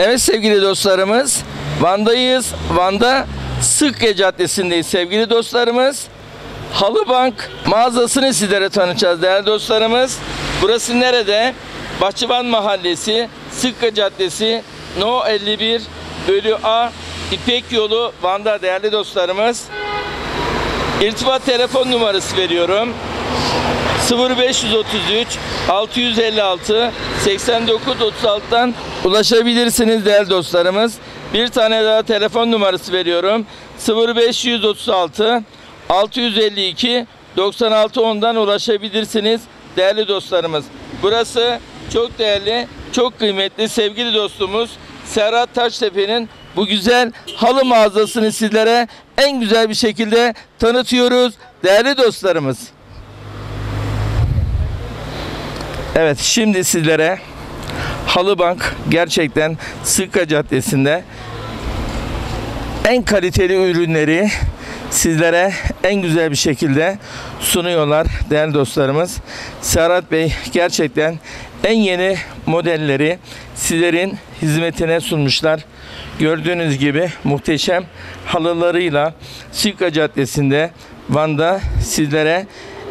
Evet sevgili dostlarımız, Van'dayız. Van'da Sıkya Caddesi'ndeyiz sevgili dostlarımız. Halıbank mağazasını sizlere tanıtacağız değerli dostlarımız. Burası nerede? Bahçıvan Mahallesi, Sıkya Caddesi, No 51 bölü A, İpek Yolu, Van'da değerli dostlarımız. İrtibat telefon numarası veriyorum. 0533 656 8936'dan ulaşabilirsiniz değerli dostlarımız. Bir tane daha telefon numarası veriyorum. 0536 652 9610'dan ulaşabilirsiniz değerli dostlarımız. Burası çok değerli, çok kıymetli sevgili dostumuz Serhat Taştepe'nin bu güzel halı mağazasını sizlere en güzel bir şekilde tanıtıyoruz değerli dostlarımız. Evet, şimdi sizlere Halıbank gerçekten Sıkya Caddesi'nde en kaliteli ürünleri sizlere en güzel bir şekilde sunuyorlar değerli dostlarımız. Serhat Bey gerçekten en yeni modelleri sizlerin hizmetine sunmuşlar. Gördüğünüz gibi muhteşem halılarıyla Sıkya Caddesi'nde Van'da sizlere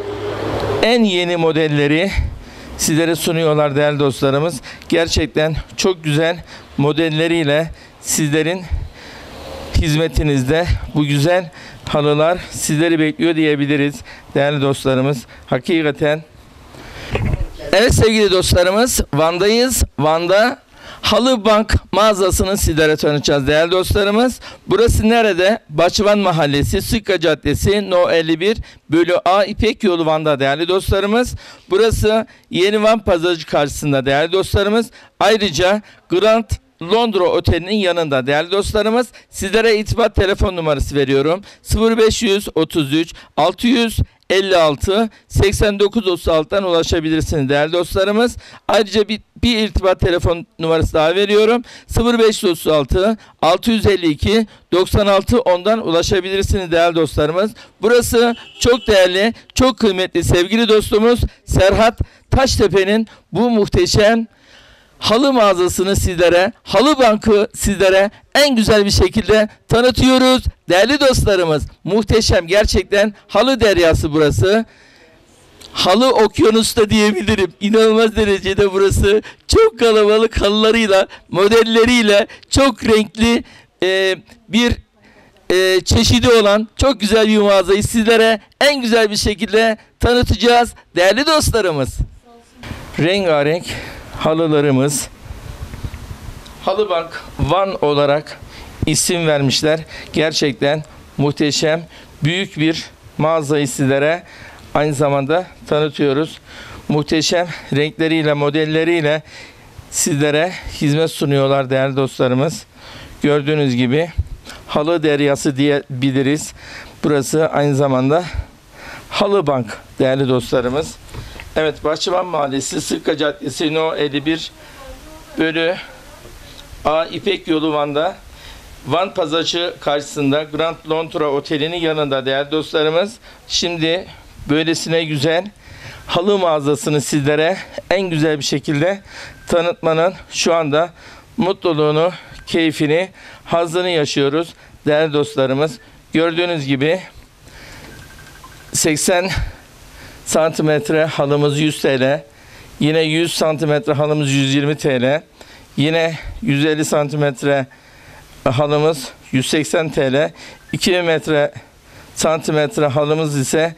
en yeni modelleri sizlere sunuyorlar değerli dostlarımız. Gerçekten çok güzel modelleriyle sizlerin hizmetinizde bu güzel halılar sizleri bekliyor diyebiliriz değerli dostlarımız. Hakikaten. Evet sevgili dostlarımız, Van'dayız. Van'da Halıbank mağazasını sizlere tanıtacağız değerli dostlarımız. Burası nerede? Bahçıvan Mahallesi, Sıkya Caddesi, No 51 bölü A, İpek Yolu, Van'da değerli dostlarımız. Burası Yeni Van Pazarcı karşısında değerli dostlarımız. Ayrıca Grand Londra Oteli'nin yanında değerli dostlarımız. Sizlere irtibat telefon numarası veriyorum. 0533 656 8936'dan ulaşabilirsiniz değerli dostlarımız. Ayrıca bir irtibat telefon numarası daha veriyorum. 0536 652 9610'dan ulaşabilirsiniz değerli dostlarımız. Burası çok değerli, çok kıymetli sevgili dostumuz Serhat Taştepe'nin bu muhteşem halı mağazasını sizlere, Halıbank'ı sizlere en güzel bir şekilde tanıtıyoruz değerli dostlarımız. Muhteşem, gerçekten halı deryası burası. Halı okyanusu da diyebilirim. İnanılmaz derecede burası. Çok kalabalık halılarıyla, modelleriyle, çok renkli bir çeşidi olan çok güzel bir mağazayı sizlere en güzel bir şekilde tanıtacağız değerli dostlarımız. Rengarenk halılarımız, Halıbank Van olarak isim vermişler. Gerçekten muhteşem, büyük bir mağazayı sizlere aynı zamanda tanıtıyoruz. Muhteşem renkleriyle, modelleriyle sizlere hizmet sunuyorlar değerli dostlarımız. Gördüğünüz gibi halı deryası diyebiliriz. Burası aynı zamanda Halıbank değerli dostlarımız. Evet, Bahçıvan Mahallesi, Sıkya Caddesi, No 51 bölü A, İpek Yolu, Van'da. Van Pazarcı karşısında Grand Londra Oteli'nin yanında değerli dostlarımız. Şimdi böylesine güzel halı mağazasını sizlere en güzel bir şekilde tanıtmanın şu anda mutluluğunu, keyfini, hazzını yaşıyoruz değerli dostlarımız. Gördüğünüz gibi 80 santimetre halımız 100 TL. Yine 100 santimetre halımız 120 TL. Yine 150 santimetre halımız 180 TL. 2 metre santimetre halımız ise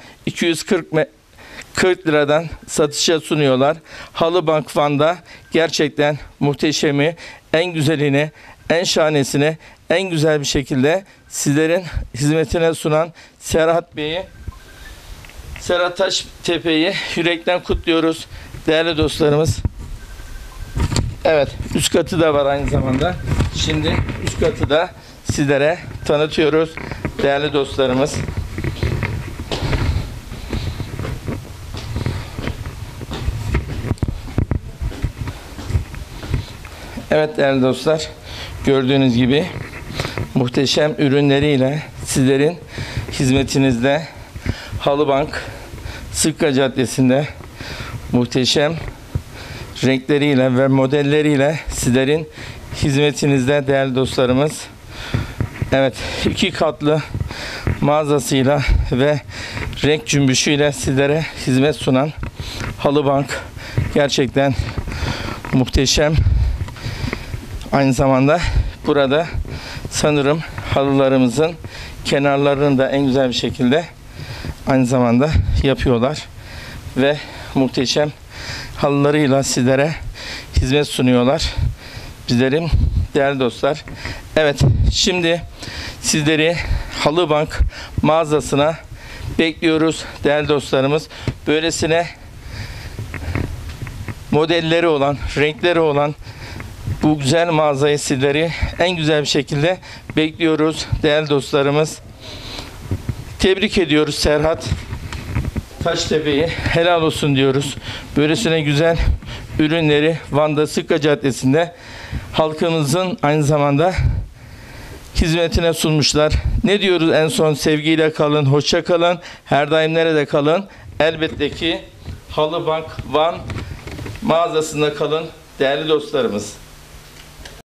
240 liradan satışa sunuyorlar. Halıbank Van'da gerçekten muhteşemi, en güzelini, en şahanesini en güzel bir şekilde sizlerin hizmetine sunan Serhat Bey'i, Serhat Taştepe'yi yürekten kutluyoruz değerli dostlarımız. Evet, üst katı da var aynı zamanda. Şimdi üst katı da sizlere tanıtıyoruz değerli dostlarımız. Evet değerli dostlar, gördüğünüz gibi muhteşem ürünleriyle sizlerin hizmetinizde Halıbank Sıkya Caddesi'nde muhteşem renkleriyle ve modelleriyle sizlerin hizmetinizde değerli dostlarımız. Evet, 2 katlı mağazasıyla ve renk cümbüşüyle sizlere hizmet sunan Halıbank gerçekten muhteşem. Aynı zamanda burada sanırım halılarımızın kenarlarını da en güzel bir şekilde aynı zamanda yapıyorlar ve muhteşem halılarıyla sizlere hizmet sunuyorlar. Bizlerin değerli dostlar. Evet, şimdi sizleri Halıbank mağazasına bekliyoruz değerli dostlarımız. Böylesine modelleri olan, renkleri olan bu güzel mağazayı sizleri en güzel bir şekilde bekliyoruz değerli dostlarımız. Tebrik ediyoruz Serhat Taştepe'yi. Helal olsun diyoruz. Böylesine güzel ürünleri Van'da Sıkka Caddesi'nde halkımızın aynı zamanda hizmetine sunmuşlar. Ne diyoruz en son? Sevgiyle kalın, hoşça kalın. Her daim nerede kalın? Elbette ki Halıbank Van mağazasında kalın değerli dostlarımız.